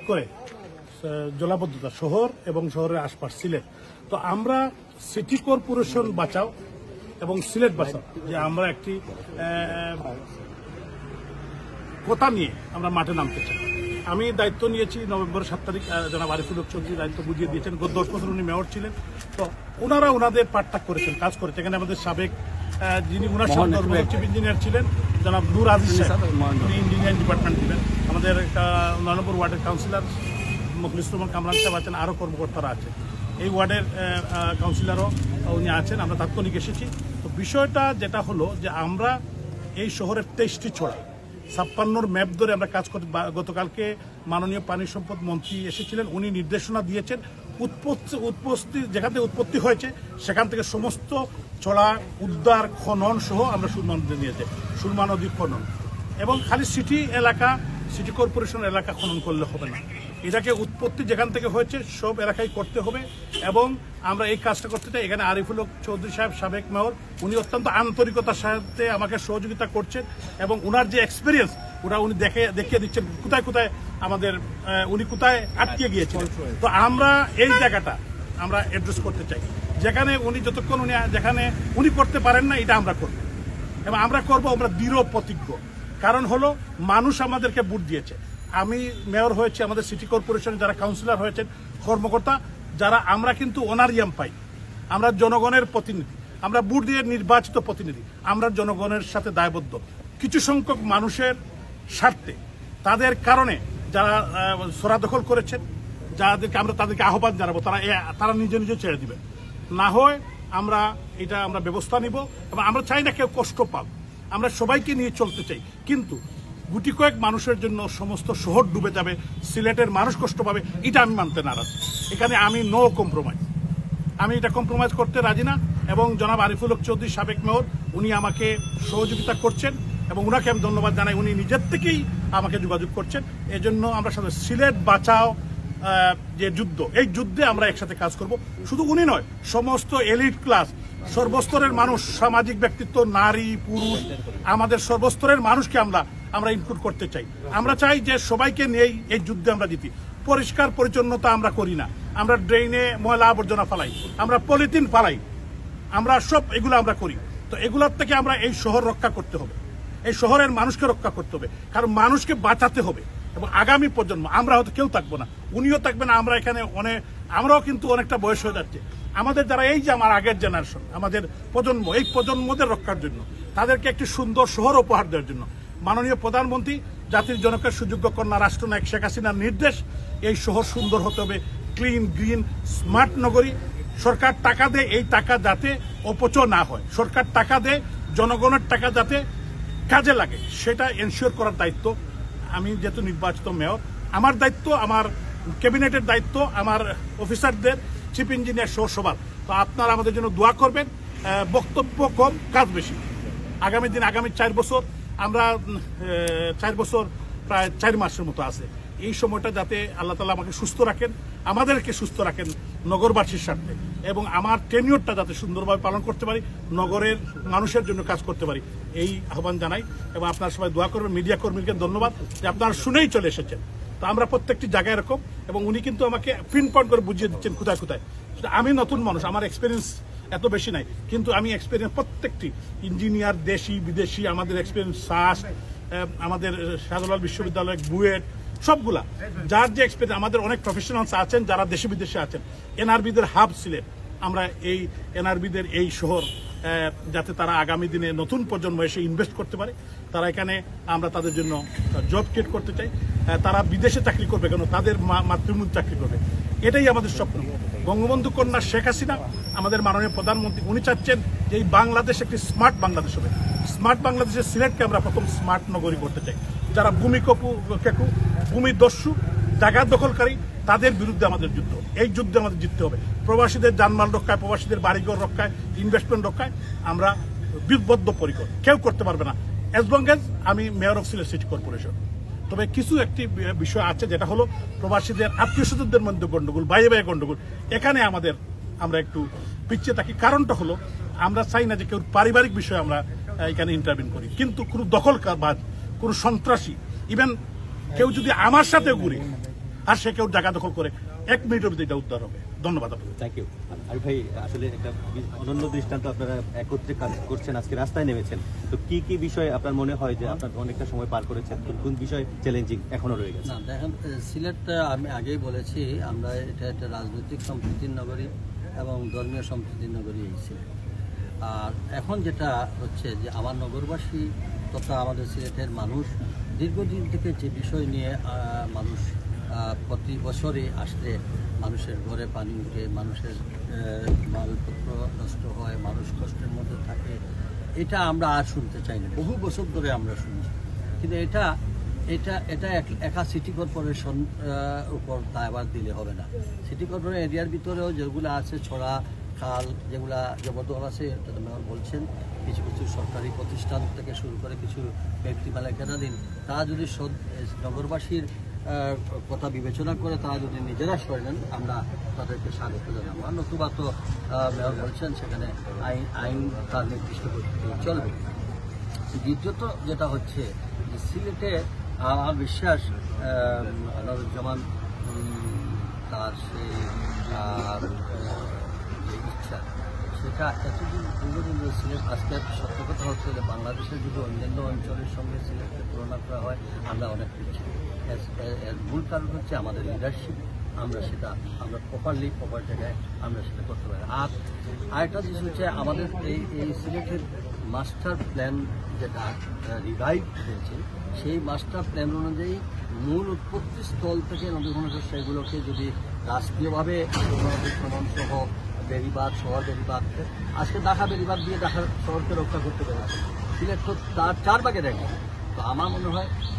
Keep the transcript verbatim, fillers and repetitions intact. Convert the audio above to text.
করে জলাবদ্ধতা শহর এবং শহরের আশপাশ সিলেট। তো আমরা সিটি কর্পোরেশন বাঁচাও এবং সিলেট বাঁচাও যে আমরা একটি কথা নিয়ে আমরা মাঠে নামতে চাই। আমি দায়িত্ব নিয়েছি নভেম্বর সাত তারিখ জনাব আরিফুল হক চৌধুরী দায়িত্ব বুঝিয়ে দিয়েছেন। গত দশ বছর উনি মেয়র ছিলেন, তো ওনারা ওনাদের পাঠটা করেছেন, কাজ করেছেন। এখানে আমাদের সাবেক যিনি ওনার সঙ্গে চিফ ইঞ্জিনিয়ার ছিলেন জনাব নূর আজিজ সাহেব, উনি ইঞ্জিনিয়ারিং ডিপার্টমেন্ট দিলেন। আমাদের নয় নম্বর ওয়ার্ডের কাউন্সিলর মুখলিসুর রহমান কামরান সাহেব আছেন, আরও কর্মকর্তারা আছেন। এই ওয়ার্ডের কাউন্সিলরও উনি আছেন, আমরা তাৎক্ষণিক এসেছি। তো বিষয়টা যেটা হলো যে আমরা এই শহরের তেইশটি ছড়া ছাপ্পান্নর ম্যাপ ধরে আমরা কাজ করতে, গতকালকে মাননীয় পানি সম্পদ মন্ত্রী এসেছিলেন, উনি নির্দেশনা দিয়েছেন উৎপত্তি উৎপত্তি যেখান থেকে উৎপত্তি হয়েছে সেখান থেকে সমস্ত ছড়া উদ্ধার খনন সহ আমরা সুরমা নদী নিয়েছে, সুরমা নদী খনন। এবং খালি সিটি এলাকা সিটি কর্পোরেশন এলাকা খনন করলে হবে না, এটাকে উৎপত্তি যেখান থেকে হয়েছে সব এলাকায় করতে হবে। এবং আমরা এই কাজটা করতে চাই। এখানে আরিফুল হক চৌধুরী সাহেব সাবেক মেয়র, উনি অত্যন্ত আন্তরিকতার সাথে আমাকে সহযোগিতা করছেন এবং উনার যে এক্সপিরিয়েন্স ওটা উনি দেখে দেখিয়ে দিচ্ছেন কোথায় কোথায় আমাদের উনি কোথায় আটকে গিয়েছেন। তো আমরা এই জায়গাটা আমরা অ্যাড্রেস করতে চাই, যেখানে উনি যতক্ষণ উনি যেখানে উনি করতে পারেন না এটা আমরা করব এবং আমরা করব আমরা দৃঢ় প্রতিজ্ঞ। কারণ হলো মানুষ আমাদেরকে ভোট দিয়েছে। আমি মেয়র হয়েছি, আমাদের সিটি কর্পোরেশনে যারা কাউন্সিলর হয়েছেন কর্মকর্তা যারা, আমরা কিন্তু অনারিয়াম পাই, আমরা জনগণের প্রতিনিধি, আমরা ভোট দিয়ে নির্বাচিত প্রতিনিধি, আমরা জনগণের সাথে দায়বদ্ধ। কিছু সংখ্যক মানুষের স্বার্থে তাদের কারণে যারা সরা দখল করেছেন, যাদেরকে আমরা তাদেরকে আহ্বান জানাবো তারা তারা নিজে নিজে ছেড়ে দিবেন, না হয় আমরা এটা আমরা ব্যবস্থা নিব। এবং আমরা চাই না কেউ কষ্ট পাক, আমরা সবাইকে নিয়ে চলতে চাই। কিন্তু গুটি কয়েক মানুষের জন্য সমস্ত শহর ডুবে যাবে, সিলেটের মানুষ কষ্ট পাবে, এটা আমি মানতে নারাজ। এখানে আমি নো কম্প্রোমাইজ, আমি এটা কম্প্রোমাইজ করতে রাজি না। এবং জনাব আরিফুল হক চৌধুরী সাবেক মেয়র উনি আমাকে সহযোগিতা করছেন এবং উনাকে আমি ধন্যবাদ জানাই, উনি নিজের থেকেই আমাকে যোগাযোগ করছেন। এজন্য আমরা সাথে সিলেট বাঁচাও যে যুদ্ধ, এই যুদ্ধে আমরা একসাথে কাজ করব। শুধু উনি নয়, সমস্ত এলিট ক্লাস, সর্বস্তরের মানুষ, সামাজিক ব্যক্তিত্ব, নারী পুরুষ, আমাদের সর্বস্তরের মানুষকে আমরা আমরা ইনক্লুড করতে চাই। আমরা চাই যে সবাইকে নিয়েই এই যুদ্ধে আমরা জিতি। পরিষ্কার পরিচ্ছন্নতা আমরা করি না, আমরা ড্রেনে ময়লা আবর্জনা ফালাই, আমরা পলিথিন ফালাই, আমরা সব এগুলো আমরা করি। তো এগুলোর থেকে আমরা এই শহর রক্ষা করতে হবে, এই শহরের মানুষকে রক্ষা করতে হবে, কারণ মানুষকে বাঁচাতে হবে। এবং আগামী প্রজন্ম, আমরা হয়তো কেউ থাকবো না, উনিও থাকবে না, আমরা এখানে অনেক আমরাও কিন্তু অনেকটা বয়স হয়ে যাচ্ছে। আমাদের যারা এই যে আমার আগের জেনারেশন, আমাদের প্রজন্ম, এই প্রজন্মদের রক্ষার জন্য, তাদেরকে একটি সুন্দর শহর উপহার দেওয়ার জন্য মাননীয় প্রধানমন্ত্রী জাতির জনকের সুযোগ্য কন্যা রাষ্ট্রনায়ক শেখ হাসিনার নির্দেশ, এই শহর সুন্দর হতে হবে, ক্লিন গ্রিন স্মার্ট নগরী। সরকার টাকা দেয়, এই টাকা যাতে অপচয় না হয়, সরকার টাকা দেয় জনগণের টাকা যাতে কাজে লাগে, সেটা এনশিওর করার দায়িত্ব আমি যেহেতু নির্বাচিত মেয়র, আমার দায়িত্ব, আমার ক্যাবিনেটের দায়িত্ব, আমার অফিসারদের, চিফ ইঞ্জিনিয়ার সহ সবার। তো আপনারা আমাদের জন্য দোয়া করবেন। বক্তব্য কম, কাজ বেশি। আগামী দিন, আগামী চার বছর আমরা চার বছর প্রায় চার মাসের মতো আছে, এই সময়টা যাতে আল্লাহ তাআলা আমাকে সুস্থ রাখেন, আমাদেরকে সুস্থ রাখেন নগরবাসীর স্বার্থে, এবং আমার টেনিয়রটা যাতে সুন্দরভাবে পালন করতে পারি, নগরের মানুষের জন্য কাজ করতে পারি, এই আহ্বান জানাই। এবং আপনারা সবাই দোয়া করবেন। মিডিয়া কর্মীকে ধন্যবাদ যে আপনারা শুনেই চলে এসেছেন। তো আমরা প্রত্যেকটি জায়গায় এরকম, এবং উনি কিন্তু আমাকে পিন পয়েন্ট করে বুঝিয়ে দিচ্ছেন কোথায় কোথায়। আমি নতুন মানুষ, আমার এক্সপিরিয়েন্স এত বেশি নাই, কিন্তু আমি এক্সপিরিয়েন্স প্রত্যেকটি ইঞ্জিনিয়ার, দেশি বিদেশি, আমাদের এক্সপিরিয়েন্স সাস, আমাদের শাহজালাল বিশ্ববিদ্যালয়, বুয়েট, সবগুলা যার যে এক্সপিরিয়েন্স, আমাদের অনেক প্রফেশনালস আছেন যারা দেশে বিদেশে আছেন। এনআরবিদের হাব সিলেট, আমরা এই এনআরবিদের এই শহর যাতে তারা আগামী দিনে নতুন প্রজন্ম এসে ইনভেস্ট করতে পারে, তারা এখানে আমরা তাদের জন্য জব ক্রিয়েট করতে চাই। তারা বিদেশে চাকরি করবে কেন, তাদের মাতৃভূমিতে চাকরি করবে, এটাই আমাদের স্বপ্ন। বঙ্গবন্ধু কন্যা শেখ হাসিনা, আমাদের মাননীয় প্রধানমন্ত্রী, উনি চাচ্ছেন যে এই বাংলাদেশ একটি স্মার্ট বাংলাদেশ হবে। স্মার্ট বাংলাদেশের সিলেটকে আমরা প্রথম স্মার্ট নগরী করতে চাই। যারা ভূমি কপু কেকু, ভূমি দস্যু, জায়গা দখলকারী, তাদের বিরুদ্ধে আমাদের যুদ্ধ, এই যুদ্ধে আমাদের জিততে হবে। প্রবাসীদের জানমাল রক্ষায়, প্রবাসীদের বাড়িঘর রক্ষায়, ইনভেস্টমেন্ট রক্ষায় আমরা বদ্ধপরিকর, কেউ করতে পারবে না অ্যাজ লং এজ আমি mayor of Sylhet city corporation. তবে কিছু একটি বিষয় আছে, যেটা হলো প্রবাসীদের আত্মীয় স্বজনদের মধ্যে গন্ডগোল, বাইরে বাইরে গন্ডগোল, এখানে আমাদের আমরা একটু পিছিয়ে থাকি। কারণটা হলো আমরা চাই না যে কেউ পারিবারিক বিষয়ে আমরা এখানে ইন্টারভিন করি, কিন্তু কোনো দখলবাজ, কোনো সন্ত্রাসী, ইভেন কেউ যদি আমার সাথে ঘুরে আর সে কেউ জায়গা দখল করে এক মিনিটের ভিতরে এটা উদ্ধার হবে। ধন্যবাদ আপনাকে। Thank you. আর ভাই আসলে একটা অনন্য দৃষ্টান্ত, আপনারা একত্রে কাজ করছেন, আজকে রাস্তায় নেমেছেন, তো কি কি বিষয় আপনার মনে হয় যে আপনার অনেকটা সময় পার করেছেন, কোন কোন বিষয় চ্যালেঞ্জিং এখনো রয়ে গেছে? না দেখেন, সিলেটটা আমি আগেই বলেছি, আমরা এটা একটা রাজনৈতিক সম্প্রীতির নগরী এবং ধর্মীয় সম্প্রীতির নগরী এই সিলেট। আর এখন যেটা হচ্ছে যে আমার নগরবাসী তথা আমাদের সিলেটের মানুষ দীর্ঘদিন থেকে যে বিষয় নিয়ে মানুষ প্রতি বছরে আসলে মানুষের ঘরে পানি উঠে, মানুষের মালপত্র নষ্ট হয়, মানুষ কষ্টের মধ্যে থাকে, এটা আমরা আর শুনতে চাই না। বহু বছর ধরে আমরা শুনছি, কিন্তু এটা এটা এটা একা সিটি কর্পোরেশন উপর দায়ভার দিলে হবে না। সিটি কর্পোরেশন এরিয়ার ভিতরেও যেগুলো আছে ছড়া খাল, যেগুলা জবরদখল আছে, এটা মেয়র বলছেন, কিছু কিছু সরকারি প্রতিষ্ঠান থেকে শুরু করে কিছু ব্যক্তি মালিকানাধীন, তারা যদি নগরবাসীর কথা বিবেচনা করে তারা যদি নিজেরা সরে নেন, আমরা তাদেরকে স্বাগত জানাবো। আর নতুবা তো মেয়র বলছেন সেখানে আইন আইন তার নির্দিষ্ট পদ্ধতি চলবে। দ্বিতীয়ত যেটা হচ্ছে যে সিলেটে আমার বিশ্বাস আনোয়ারুজ্জামান তার সেই যে ইচ্ছা সেটা এতদিন দীর্ঘদিন ধরে সিলেট, আজকে সত্য কথা হচ্ছে যে বাংলাদেশের যদি অন্যান্য অঞ্চলের সঙ্গে সিলেটকে তুলনা করা হয় আমরা অনেক পিছিয়ে। এর মূল কারণ হচ্ছে আমাদের লিডারশিপ, আমরা সেটা আমরা প্রপারলি প্রপার জায়গায় আমরা সেটা করতে পারি। আর আরেকটা জিনিস হচ্ছে আমাদের এই এই সিলেটের মাস্টার প্ল্যান যেটা রিভাইভ হয়েছে, সেই মাস্টার প্ল্যান অনুযায়ী মূল উৎপত্তি স্থল থেকে নদী ঘনশ্বাস সেগুলোকে যদি রাষ্ট্রীয়ভাবে ভ্রমণ সহ বেড়িবাঁধ, শহর বেড়িবাঁধ, আজকে ঢাকা বেড়িবাঁধ দিয়ে ঢাকা শহরকে রক্ষা করতে পেরেছে, সিলেট তো তার চার ভাগে দেখে। তো আমার মনে হয়